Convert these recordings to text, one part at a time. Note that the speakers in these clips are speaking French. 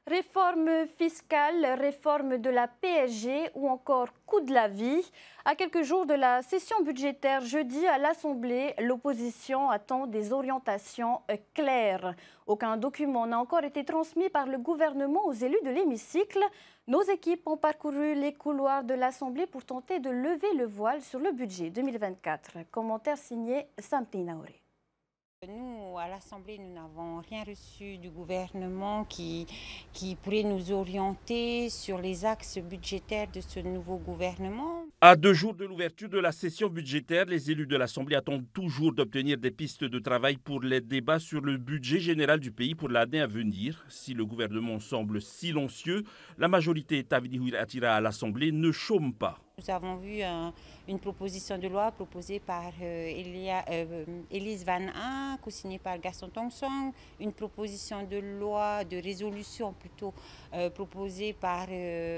Réforme fiscale, réforme de la PSG ou encore coût de la vie. À quelques jours de la session budgétaire jeudi à l'Assemblée, l'opposition attend des orientations claires. Aucun document n'a encore été transmis par le gouvernement aux élus de l'hémicycle. Nos équipes ont parcouru les couloirs de l'Assemblée pour tenter de lever le voile sur le budget 2024. Commentaire signé Samti Naouri. Nous, à l'Assemblée, nous n'avons rien reçu du gouvernement qui pourrait nous orienter sur les axes budgétaires de ce nouveau gouvernement. À 2 jours de l'ouverture de la session budgétaire, les élus de l'Assemblée attendent toujours d'obtenir des pistes de travail pour les débats sur le budget général du pays pour l'année à venir. Si le gouvernement semble silencieux, la majorité Tavidi Attira à l'Assemblée ne chôme pas. Nous avons vu une proposition de loi proposée par Elise Van Aan, co-signée par Gaston Tong-Song, une proposition de loi, de résolution plutôt, proposée par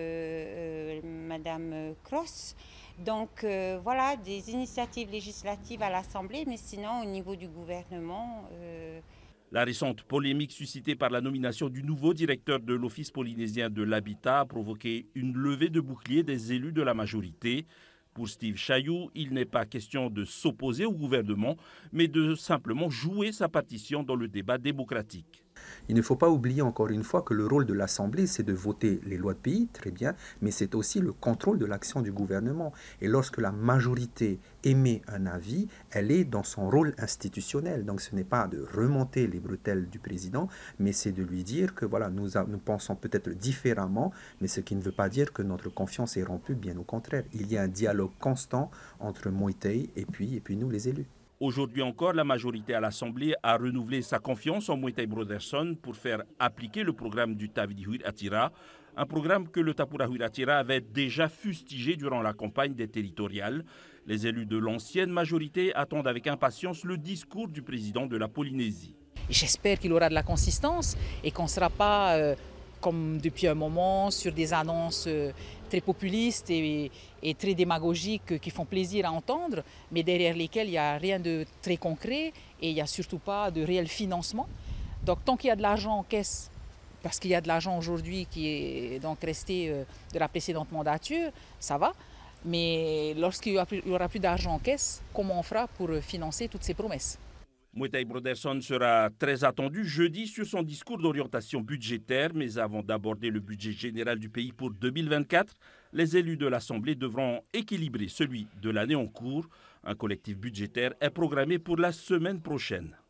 Madame Cross. Donc voilà, des initiatives législatives à l'Assemblée, mais sinon au niveau du gouvernement... La récente polémique suscitée par la nomination du nouveau directeur de l'Office polynésien de l'habitat a provoqué une levée de bouclier des élus de la majorité. Pour Steve Chayou, il n'est pas question de s'opposer au gouvernement, mais de simplement jouer sa partition dans le débat démocratique. Il ne faut pas oublier encore une fois que le rôle de l'Assemblée, c'est de voter les lois de pays, très bien, mais c'est aussi le contrôle de l'action du gouvernement. Et lorsque la majorité émet un avis, elle est dans son rôle institutionnel. Donc ce n'est pas de remonter les bretelles du président, mais c'est de lui dire que voilà, nous pensons peut-être différemment, mais ce qui ne veut pas dire que notre confiance est rompue, bien au contraire. Il y a un dialogue constant entre Moïtei et puis nous les élus. Aujourd'hui encore, la majorité à l'Assemblée a renouvelé sa confiance en Moïtei Broderson pour faire appliquer le programme du Tavidi Attira, un programme que le Tapura Attira avait déjà fustigé durant la campagne des territoriales. Les élus de l'ancienne majorité attendent avec impatience le discours du président de la Polynésie. J'espère qu'il aura de la consistance et qu'on ne sera pas, comme depuis un moment, sur des annonces très populistes et très démagogiques qui font plaisir à entendre, mais derrière lesquelles il n'y a rien de très concret et il n'y a surtout pas de réel financement. Donc tant qu'il y a de l'argent en caisse, parce qu'il y a de l'argent aujourd'hui qui est donc resté de la précédente mandature, ça va. Mais lorsqu'il n'y aura plus d'argent en caisse, comment on fera pour financer toutes ces promesses ? Moïtei Broderson sera très attendu jeudi sur son discours d'orientation budgétaire, mais avant d'aborder le budget général du pays pour 2024, les élus de l'Assemblée devront équilibrer celui de l'année en cours. Un collectif budgétaire est programmé pour la semaine prochaine.